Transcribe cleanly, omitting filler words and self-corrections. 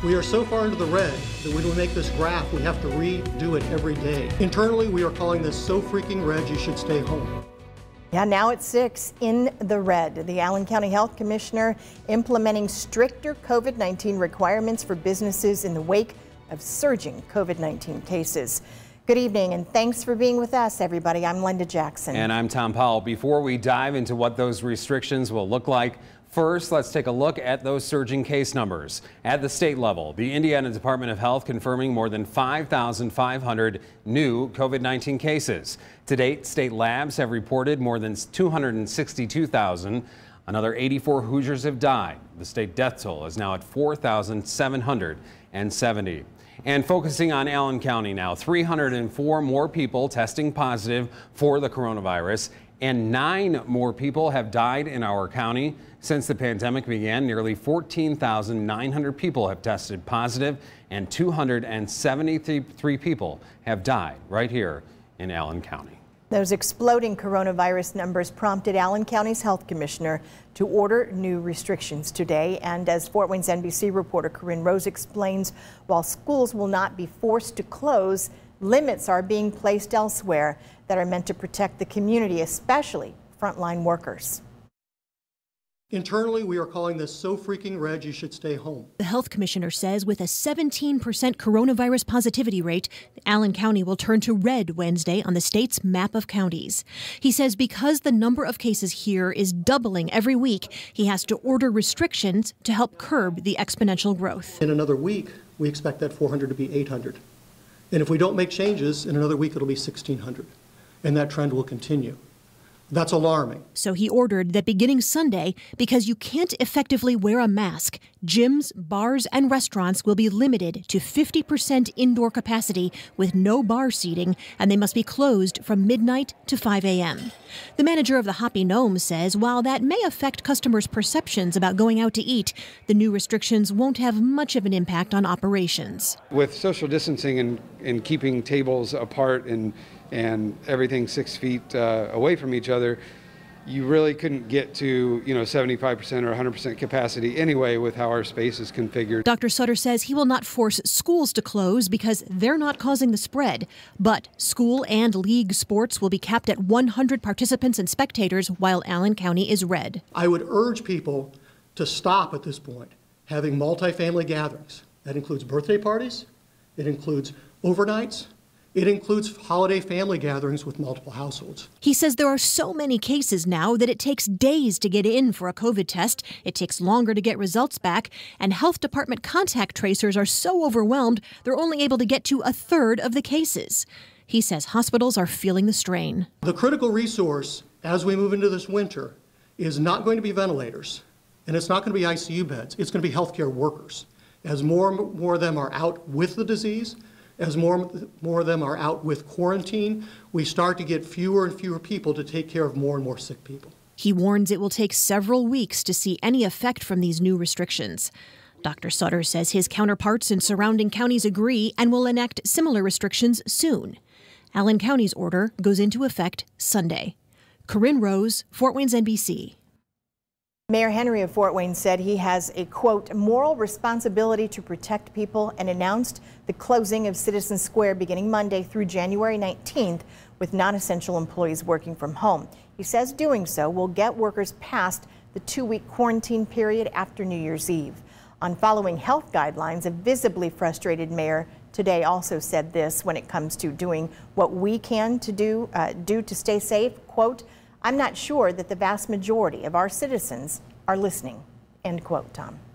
We are so far into the red that when we make this graph, we have to redo it every day. Internally, we are calling this so freaking red you should stay home. Yeah, now it's 6 in the red. The Allen County Health Commissioner implementing stricter COVID-19 requirements for businesses in the wake of surging COVID-19 cases. Good evening and thanks for being with us, everybody. I'm Linda Jackson. And I'm Tom Powell. Before we dive into what those restrictions will look like, first, let's take a look at those surging case numbers. At the state level, the Indiana Department of Health confirming more than 5,500 new COVID-19 cases. To date, state labs have reported more than 262,000. Another 84 Hoosiers have died. The state death toll is now at 4,770. And focusing on Allen County now, 304 more people testing positive for the coronavirus, and 9 more people have died in our county. Since the pandemic began, nearly 14,900 people have tested positive, and 273 people have died right here in Allen County. Those exploding coronavirus numbers prompted Allen County's health commissioner to order new restrictions today. And as Fort Wayne's NBC reporter Corinne Rose explains, while schools will not be forced to close, limits are being placed elsewhere that are meant to protect the community, especially frontline workers. Internally, we are calling this so freaking red you should stay home. The health commissioner says with a 17% coronavirus positivity rate, Allen County will turn to red Wednesday on the state's map of counties. He says because the number of cases here is doubling every week, he has to order restrictions to help curb the exponential growth. In another week, we expect that 400 to be 800. And if we don't make changes, in another week it'll be 1,600. And that trend will continue. That's alarming. So he ordered that beginning Sunday, because you can't effectively wear a mask, gyms, bars, and restaurants will be limited to 50% indoor capacity with no bar seating, and they must be closed from midnight to 5 a.m. The manager of the Hoppy Gnome says while that may affect customers' perceptions about going out to eat, the new restrictions won't have much of an impact on operations. With social distancing and keeping tables apart and everything 6 feet away from each other, you really couldn't get to 75% or 100% capacity anyway with how our space is configured. Dr. Sutter says he will not force schools to close because they're not causing the spread. But school and league sports will be capped at 100 participants and spectators while Allen County is red. I would urge people to stop at this point having multifamily gatherings. That includes birthday parties, it includes overnights, it includes holiday family gatherings with multiple households. He says there are so many cases now that it takes days to get in for a COVID test. It takes longer to get results back. And health department contact tracers are so overwhelmed, they're only able to get to a third of the cases. He says hospitals are feeling the strain. The critical resource as we move into this winter is not going to be ventilators, and it's not going to be ICU beds. It's going to be healthcare workers. As more and more of them are out with the disease, as more of them are out with quarantine, we start to get fewer and fewer people to take care of more and more sick people. He warns it will take several weeks to see any effect from these new restrictions. Dr. Sutter says his counterparts in surrounding counties agree and will enact similar restrictions soon. Allen County's order goes into effect Sunday. Corinne Rose, Fort Wayne's NBC. Mayor Henry of Fort Wayne said he has a, quote, moral responsibility to protect people and announced the closing of Citizen Square beginning Monday through January 19th with non-essential employees working from home. He says doing so will get workers past the 2-week quarantine period after New Year's Eve. On following health guidelines, a visibly frustrated mayor today also said this when it comes to doing what we can to do to stay safe, quote, I'm not sure that the vast majority of our citizens are listening, end quote, Tom.